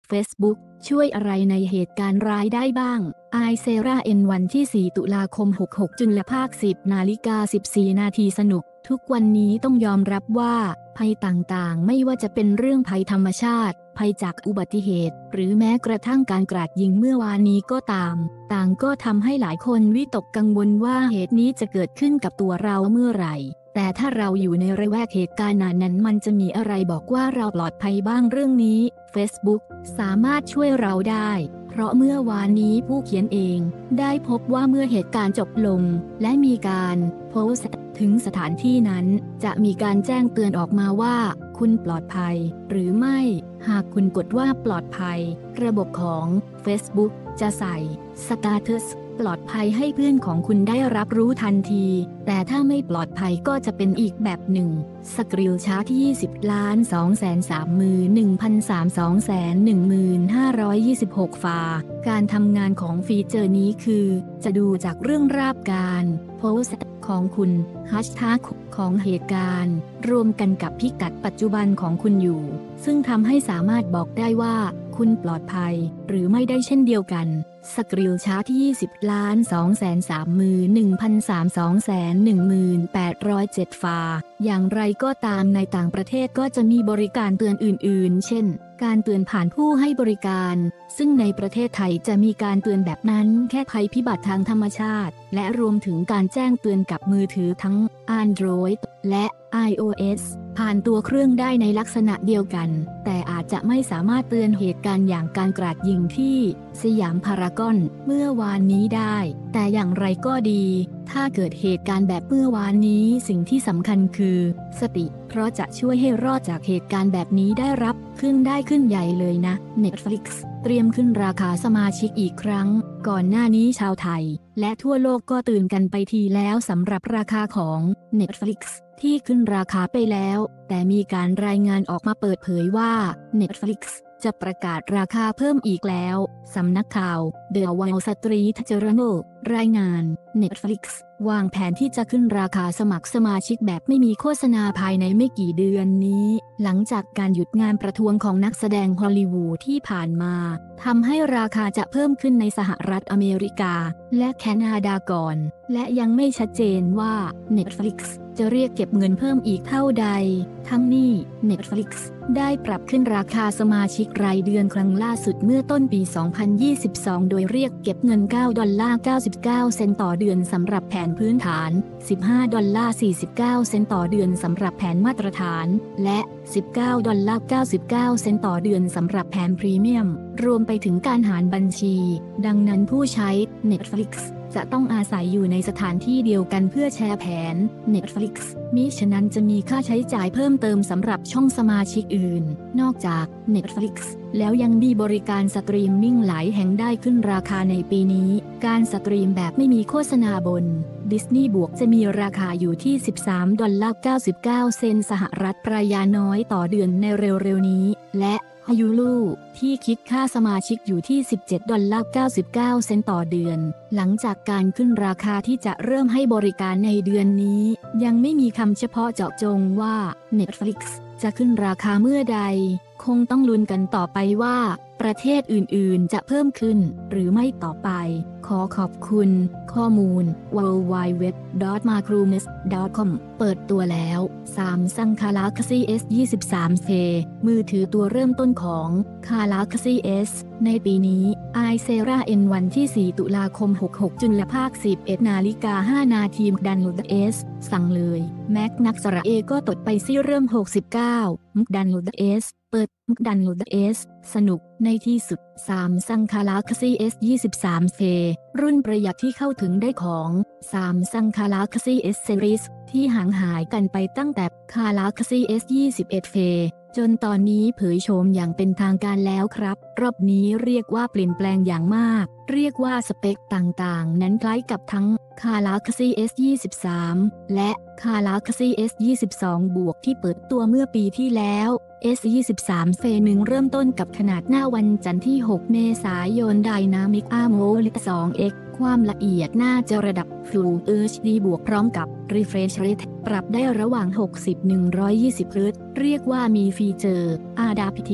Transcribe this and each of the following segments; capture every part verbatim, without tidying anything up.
Facebook ช่วยอะไรในเหตุการณ์ร้ายได้บ้างไอเซราเอ็นวันที่สี่ตุลาคมหกหกจุลภาคสิบนาฬิกาสิบสี่นาทีสนุกทุกวันนี้ต้องยอมรับว่าภัยต่างๆไม่ว่าจะเป็นเรื่องภัยธรรมชาติภัยจากอุบัติเหตุหรือแม้กระทั่งการกราดยิงเมื่อวานนี้ก็ตามต่างก็ทำให้หลายคนวิตกกังวลว่าเหตุนี้จะเกิดขึ้นกับตัวเราเมื่อไหร่แต่ถ้าเราอยู่ในระแวกเหตุการณ์นั้นมันจะมีอะไรบอกว่าเราปลอดภัยบ้างเรื่องนี้ Facebook สามารถช่วยเราได้เพราะเมื่อวานนี้ผู้เขียนเองได้พบว่าเมื่อเหตุการณ์จบลงและมีการโพสต์ถึงสถานที่นั้นจะมีการแจ้งเตือนออกมาว่าคุณปลอดภัยหรือไม่หากคุณกดว่าปลอดภัยระบบของ Facebook จะใส่สตาตัสปลอดภัยให้เพื่อนของคุณได้รับรู้ทันทีแต่ถ้าไม่ปลอดภัยก็จะเป็นอีกแบบหนึ่งสกรีนชาร์ตที่ยี่สิบล้านสองแสนสามหมื่นหนึ่งพันสามสิบสองแสนหนึ่งหมื่นห้าร้อยยี่สิบหกฝาการทำงานของฟีเจอร์นี้คือจะดูจากเรื่องราบการโพสต์ของคุณแฮชแท็กของเหตุการณ์รวมกันกับพิกัดปัจจุบันของคุณอยู่ซึ่งทำให้สามารถบอกได้ว่าคุณปลอดภัยหรือไม่ได้เช่นเดียวกันสกรีนชาร์ตที่ยี่สิบล้านสองแสนสามหมื่นหนึ่งพันสามสิบสองแสนหนึ่งหมื่นแปดร้อยเจ็ดฝาอย่างไรก็ตามในต่างประเทศก็จะมีบริการเตือนอื่นๆเช่นการเตือนผ่านผู้ให้บริการซึ่งในประเทศไทยจะมีการเตือนแบบนั้นแค่ภัยพิบัติทางธรรมชาติและรวมถึงการแจ้งเตือนกับมือถือทั้ง Android และ iOS ผ่านตัวเครื่องได้ในลักษณะเดียวกันแต่อาจจะไม่สามารถเตือนเหตุการณ์อย่างการกราดยิงที่สยามพารากอนเมื่อวานนี้ได้แต่อย่างไรก็ดีถ้าเกิดเหตุการณ์แบบเมื่อวานนี้สิ่งที่สำคัญคือสติเพราะจะช่วยให้รอดจากเหตุการณ์แบบนี้ได้รับขึ้นได้ขึ้นใหญ่เลยนะ Netflix เตรียมขึ้นราคาสมาชิกอีกครั้งก่อนหน้านี้ชาวไทยและทั่วโลกก็ตื่นกันไปทีแล้วสำหรับราคาของ Netflix ที่ขึ้นราคาไปแล้วแต่มีการรายงานออกมาเปิดเผยว่า Netflix จะประกาศราคาเพิ่มอีกแล้วสำนักข่าว The Wall Street Journal รายงาน Netflix วางแผนที่จะขึ้นราคาสมัครสมาชิกแบบไม่มีโฆษณาภายในไม่กี่เดือนนี้หลังจากการหยุดงานประท้วงของนักแสดงฮอลลีวูดที่ผ่านมาทำให้ราคาจะเพิ่มขึ้นในสหรัฐอเมริกาและแคนาดาก่อนและยังไม่ชัดเจนว่า Netflix จะเรียกเก็บเงินเพิ่มอีกเท่าใดทั้งนี้ Netflix ได้ปรับขึ้นราคาสมาชิกรายเดือนครั้งล่าสุดเมื่อต้นปี สองพันยี่สิบสอง โดยเรียกเก็บเงิน เก้าดอลลาร์เก้าสิบเก้าเซนต์ต่อเดือนสำหรับแผนพื้นฐาน สิบห้าดอลลาร์สี่สิบเก้าเซนต์ต่อเดือนสำหรับแผนมาตรฐานและสิบเก้าดอลลาร์เก้าสิบเก้าเซนต์ต่อเดือนสำหรับแผนพรีเมียมรวมไปถึงการหารบัญชีดังนั้นผู้ใช้ Netflix จะต้องอาศัยอยู่ในสถานที่เดียวกันเพื่อแชร์แผน Netflix มิฉะนั้นจะมีค่าใช้จ่ายเพิ่มเติมสำหรับช่องสมาชิกอื่นนอกจาก Netflix แล้วยังมีบริการสตรีมมิ่งหลายแห่งได้ขึ้นราคาในปีนี้การสตรีมแบบไม่มีโฆษณาบน Disney บวกจะมีราคาอยู่ที่สิบสามดอลลาร์เก้าสิบเก้าเซนต์สหรัฐประหยัดน้อยต่อเดือนในเร็วๆนี้และฮายูลูที่คิดค่าสมาชิกอยู่ที่สิบเจ็ดดอลลาร์เก้าสิบเก้าเซนต์ต่อเดือนหลังจากการขึ้นราคาที่จะเริ่มให้บริการในเดือนนี้ยังไม่มีคำเฉพาะเจาะจงว่า Netflix จะขึ้นราคาเมื่อใดคงต้องลุ้นกันต่อไปว่าประเทศอื่นๆจะเพิ่มขึ้นหรือไม่ต่อไปขอขอบคุณข้อมูล ดับเบิลยู ดับเบิลยู ดับเบิลยู ดับเบิลยู ดอท มาครูเนส ดอท คอม เปิดตัวแล้ว Samsung Galaxy เอส ยี่สิบสาม เอ มือถือตัวเริ่มต้นของ Galaxy S ในปีนี้ iSera เอ็น วันที่ สี่ตุลาคมหกหกจุลภาคสิบเอ็ดนาฬิกาห้านาทีดันโหลด S สั่งเลยแม็กนักสระเอก็ตดไปซี่เริ่มหกสิบเก้ามุกดันโหลด S เปิดมุกดันโหลด S สนุกในที่สุด Samsung Galaxy เอส ยี่สิบสาม เอ รุ่นประหยัดที่เข้าถึงได้ของ Samsung Galaxy S Series ที่ห่างหายกันไปตั้งแต่ Galaxy เอส ยี่สิบเอ็ด เอ จนตอนนี้เผยโฉมอย่างเป็นทางการแล้วครับรอบนี้เรียกว่าเปลี่ยนแปลงอย่างมากเรียกว่าสเปคต่างๆนั้นคล้ายกับทั้ง Galaxy เอส ยี่สิบสาม และ Galaxy เอส ยี่สิบสอง บวกที่เปิดตัวเมื่อปีที่แล้ว เอส ยี่สิบสาม เฟส หนึ่งเริ่มต้นกับขนาดหน้าวันจันทร์ที่หกเมษายน Dynamic AMOLED สอง เอ็กซ์ ความละเอียดน่าจะระดับ Full เอช ดี บวกพร้อมกับ Refresh Rate ปรับได้ระหว่าง หกสิบถึงหนึ่งร้อยยี่สิบ เฮิร์ตซ์เรียกว่ามีฟีเจอร์ Adaptive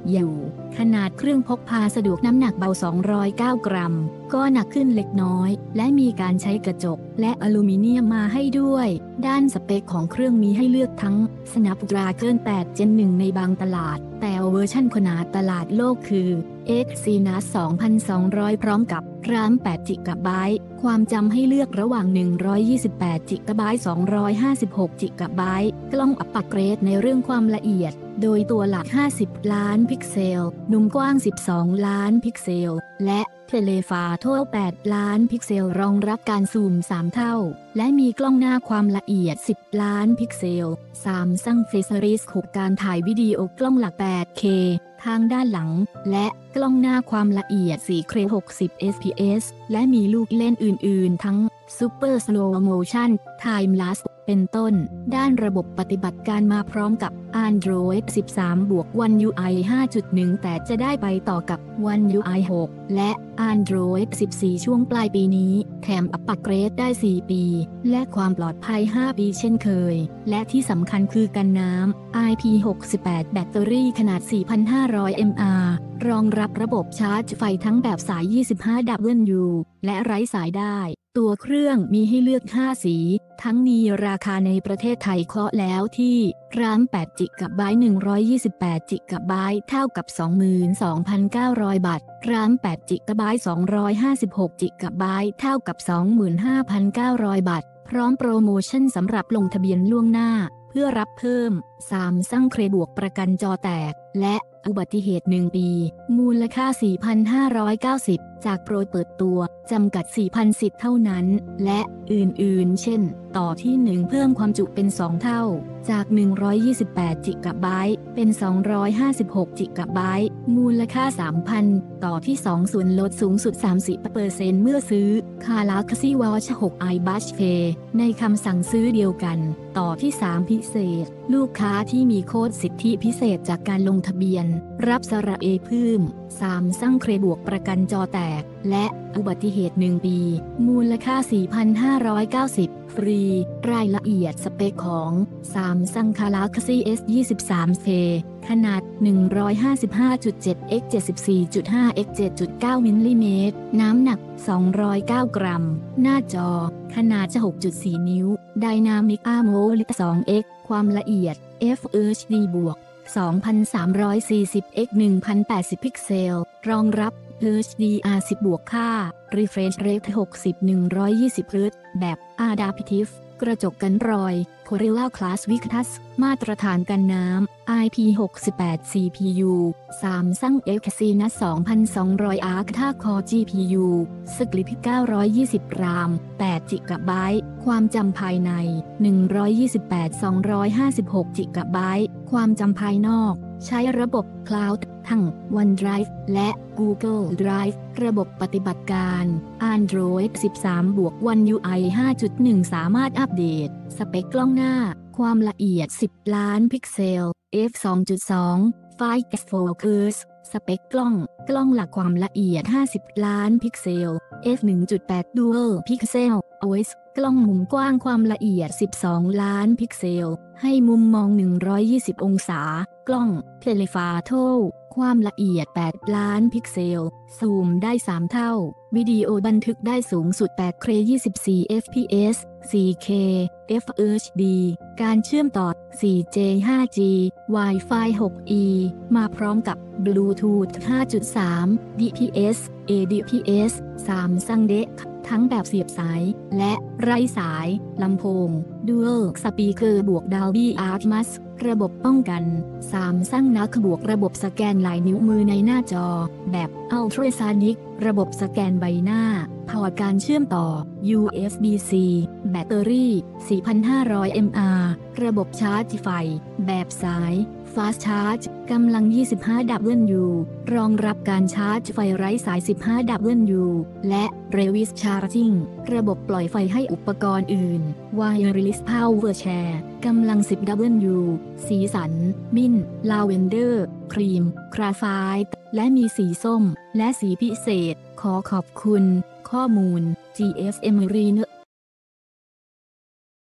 อยู่ขนาดเครื่องพกพาสะดวกน้ำหนักเบาสองร้อยเก้ากรัมก็หนักขึ้นเล็กน้อยและมีการใช้กระจกและอลูมิเนียมมาให้ด้วยด้านสเปคของเครื่องมีให้เลือกทั้ง Snapdragon แปด Gen หนึ่ง ในบางตลาดแต่เวอร์ชั่นขนาดตลาดโลกคือ Exynos สองพันสองร้อย พร้อมกับ RAM แปด จิกะไบต์ ความจำให้เลือกระหว่างหนึ่งร้อยยี่สิบแปด จิกะไบต์ สองร้อยห้าสิบหก จิกะไบต์ กล้องอัปเกรดในเรื่องความละเอียดโดยตัวหลักห้าสิบล้านพิกเซลมุมกว้างสิบสองล้านพิกเซลและเทเลฟาโทแปดล้านพิกเซลรองรับการซูมสามเท่าและมีกล้องหน้าความละเอียดสิบล้านพิกเซล Samsung Face Series หกการถ่ายวิดีโอกล้องหลัก แปดเค ทางด้านหลังและกล้องหน้าความละเอียด โฟร์เค หกสิบ เอฟ พี เอส และมีลูกเล่นอื่นๆทั้ง Super Slow Motion Time Lapse เป็นต้นด้านระบบปฏิบัติการมาพร้อมกับ Android สิบสามบวก วัน ยู ไอ ห้าจุดหนึ่ง แต่จะได้ไปต่อกับ วัน ยู ไอ หก และ Android สิบสี่ ช่วงปลายปีนี้แถมอัปเกรดได้ สี่ปีและความปลอดภัย ห้าปีเช่นเคยและที่สำคัญคือกันน้ำ ไอ พี หกสิบแปด แบตเตอรี่ขนาด สี่พันห้าร้อย มิลลิแอมป์ รองรับระบบชาร์จไฟทั้งแบบสาย ยี่สิบห้า ดับเบิลยู และไร้สายได้ตัวเครื่องมีให้เลือก ห้า สีทั้งนี้ราคาในประเทศไทยเคาะแล้วที่ร้านแปด จิกะไบต์ หนึ่งร้อยยี่สิบแปด จิกะไบต์เท่ากับ สองหมื่นสองพันเก้าร้อย บาทร้านแปด จิกะไบต์ สองร้อยห้าสิบหก จิกะไบต์เท่ากับ สองหมื่นห้าพันเก้าร้อย บาทพร้อมโปรโมชั่นสำหรับลงทะเบียนล่วงหน้าเพื่อรับเพิ่ม Samsung เครบวกประกันจอแตกและอุบัติเหตุหนึ่งปีมูลค่า สี่พันห้าร้อยเก้าสิบ จากโปรเปิดตัวจำกัด สี่พัน สิทธิ์เท่านั้นและอื่นๆเช่นต่อที่หนึ่งเพิ่มความจุเป็น สอง เท่าจากหนึ่งร้อยยี่สิบแปด จิกะไบต์เป็นสองร้อยห้าสิบหก จิกะไบต์มูลค่า สามพัน ต่อที่สองส่วนลดสูงสุด สามสิบเปอร์เซ็นต์ เมื่อซื้อ Galaxy Watch หก iBuds Pay ในคำสั่งซื้อเดียวกันต่อที่สามพิเศษลูกค้าที่มีโค้ดสิทธิพิเศษจากการลงทะเบียนรับสระเอเพิ่ม Samsung เครบวกประกันจอแตกและอุบัติเหตุหนึ่งปีมูลค่า สี่พันห้าร้อยเก้าสิบ ฟรีรายละเอียดสเปคของ Samsung Galaxy เอส ยี่สิบสาม เพย์ ขนาด หนึ่งร้อยห้าสิบห้าจุดเจ็ด เอ็กซ์ เจ็ดสิบสี่จุดห้า เอ็กซ์ เจ็ดจุดเก้า มิลลิเมตรน้ำหนัก สองร้อยเก้า กรัมหน้าจอขนาด หกจุดสี่ นิ้ว Dynamic AMOLED สอง เอ็กซ์ ความละเอียด Full เอช ดี บวก สองพันสามร้อยสี่สิบ เอ็กซ์ หนึ่งพันแปดสิบ พิกเซลรองรับ เอช ดี อาร์ สิบ บวกค่า Refresh Rate หกสิบ หนึ่งร้อยยี่สิบ เฮิร์ตซ์แบบ Adaptive กระจกกันรอย Gorilla Glass Victus มาตรฐานกันน้ำ ไอ พี หกสิบแปด ซี พี ยู Samsung Exynos สองพันสองร้อย Arcta Core จี พี ยู Sleep เก้าร้อยยี่สิบ RAM แปด จิกะไบต์ความจำภายใน หนึ่งร้อยยี่สิบแปด สองร้อยห้าสิบหก จิกะไบต์ความจำภายนอกใช้ระบบ Cloud ทั้ง OneDrive และ Google Drive ระบบปฏิบัติการ Android สิบสามบวก วัน ยู ไอ ห้าจุดหนึ่ง สามารถอัปเดตสเปคกล้องหน้าความละเอียด สิบ ล้านพิกเซล เอฟ สองจุดสอง Focus Focus สเปคกล้องกล้องหลักความละเอียด ห้าสิบ ล้านพิกเซล เอฟ หนึ่งจุดแปด Dual Pixel โอ เอส กล้องมุมกว้างความละเอียด สิบสอง ล้านพิกเซลให้มุมมอง หนึ่งร้อยยี่สิบ องศากล้องเทเลฟาโทความละเอียด แปด ล้านพิกเซลซูมได้ สาม เท่าวิดีโอบันทึกได้สูงสุด แปดเค ยี่สิบสี่ เอฟ พี เอส สี่เค Full เอช ดี การเชื่อมต่อ โฟร์จี ไฟว์จี Wi-Fi หกอี มาพร้อมกับ Bluetooth ห้าจุดสาม ดี พี เอส เอ ดี พี เอส Samsung Deck ทั้งแบบเสียบสายและไร้สายลำโพง Dual Speaker บวก Dolby Atmos ระบบป้องกัน Samsung นักบวกระบบสแกนลายนิ้วมือในหน้าจอแบบ Ultrasonic ระบบสแกนใบหน้าพอร์ตการเชื่อมต่อ ยู เอส บี ซี แบตเตอรี่ สี่พันห้าร้อย มิลลิแอมป์ ระบบชาร์จไฟแบบสาย Fast Charge กำลัง ยี่สิบห้า ดับเบิลยู รองรับการชาร์จไฟไร้สาย สิบห้า ดับเบิลยู และ Reverse Charging ระบบปล่อยไฟให้อุปกรณ์อื่น Wireless Power Share กำลัง สิบ ดับเบิลยู สีสัน มิ้นท์ ลาเวนเดอร์ ครีม กราไฟต์ และมีสีส้ม และสีพิเศษ ขอขอบคุณข้อมูล จี เอส เอ็ม Research